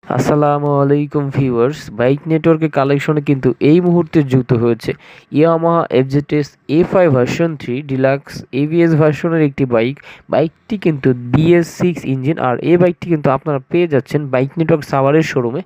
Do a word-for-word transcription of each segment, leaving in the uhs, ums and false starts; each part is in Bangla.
আসসালামু আলাইকুম ভিউয়ার্স, বাইক নেটওয়ার্কের কালেকশনে কিন্তু এই মুহূর্তে যুক্ত হয়েছে ইয়ামাহা এফজেডএস এ five version three deluxe ABS ভার্সনের একটি বাইক। বাইকটি কিন্তু বিএস সিক্স ইঞ্জিন, আর এই বাইকটি কিন্তু আপনারা পেয়ে যাচ্ছেন বাইক নেটওয়ার্ক সাভারের শোরুমে।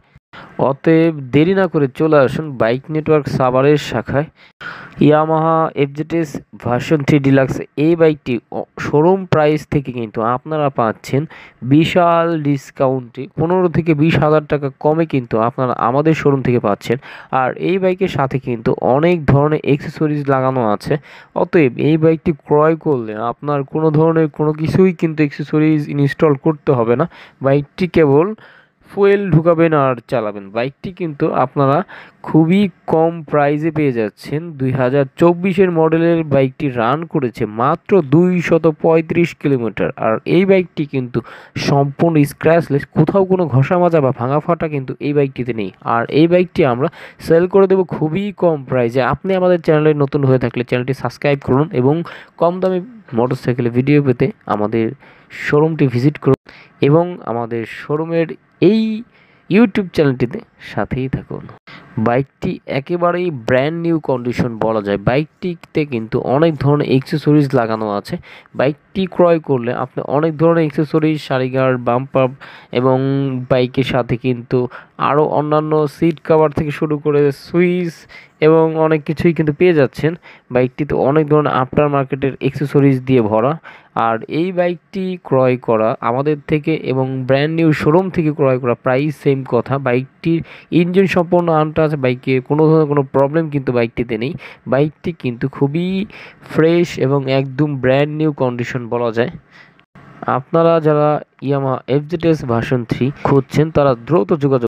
অতএব দেরি না করে চলে আসুন বাইক নেটওয়ার্ক সাভারের শাখায়। Yamaha FZS version three deluxe এই বাইকটি শোরুম প্রাইস থেকে কিন্তু আপনারা পাচ্ছেন বিশাল ডিসকাউন্টে, পনেরো থেকে বিশ হাজার টাকা কমে কিন্তু আপনারা আমাদের শোরুম থেকে পাচ্ছেন। আর এই বাইকের সাথে কিন্তু অনেক ধরনের অ্যাক্সেসরিজ লাগানো আছে। অতএব এই বাইকটি ক্রয় করলে আপনার কোনো ধরনের কোনো কিছুই কিন্তু অ্যাক্সেসরিজ ইনস্টল করতে হবে না। বাইকটি কেবল ফুয়েল ঢুকাবেন আর চালাবেন। বাইকটি কিন্তু আপনারা খুবই কম প্রাইসে পেয়ে যাচ্ছেন। দুই হাজার চব্বিশের মডেলের বাইকটি রান করেছে মাত্র দুইশত পঁয়ত্রিশ কিলোমিটার। আর এই বাইকটি কিন্তু সম্পূর্ণ স্ক্র্যাচলেস, কোথাও কোনো ঘষা মাজা বা ভাঙা ফাটা কিন্তু এই বাইকটিতে নেই। আর এই বাইকটি আমরা সেল করে দেবো খুবই কম প্রাইসে। আপনি আমাদের চ্যানেলে নতুন হয়ে থাকলে চ্যানেলটি সাবস্ক্রাইব করুন এবং কম দামে মোটরসাইকেলের ভিডিও পেতে আমাদের শোরুমটি ভিজিট করুন এবং আমাদের শোরুমের এই ইউটিউব চ্যানেলটিতে সাথেই থাকুন। বাইকটি একেবারেই ব্র্যান্ড নিউ কন্ডিশন বলা যায়। বাইকটিতে কিন্তু অনেক ধরনের অ্যাক্সেসরিজ লাগানো আছে। বাইকটি ক্রয় করলে আপনি অনেক ধরনের অ্যাক্সেসরিজ, সারিগার্ড, বাম্পার এবং বাইকের সাথে কিন্তু আরও অন্যান্য সিট কভার থেকে শুরু করে সুইচ এবং অনেক কিছুই কিন্তু পেয়ে যাচ্ছেন। বাইকটিতে অনেক ধরনের আফটার মার্কেটের অ্যাক্সেসরিজ দিয়ে ভরা। আর এই বাইকটি ক্রয় করা আমাদের থেকে এবং ব্র্যান্ড নিউ শোরুম থেকে ক্রয় করা প্রাইস সেম কথা। বাইকটির ইঞ্জিন সম্পূর্ণ আনটাচ, বাইকে কোনো ধরনের কোনো প্রবলেম কিন্তু বাইকটিতে নেই। বাইকটি কিন্তু খুবই ফ্রেশ এবং একদম ব্র্যান্ড নিউ কন্ডিশন বলা যায়। আপনারা যারা ইয়ামাহা এফজেডএস ভার্সন থ্রি খুঁজছেন তারা দ্রুত যোগাযোগ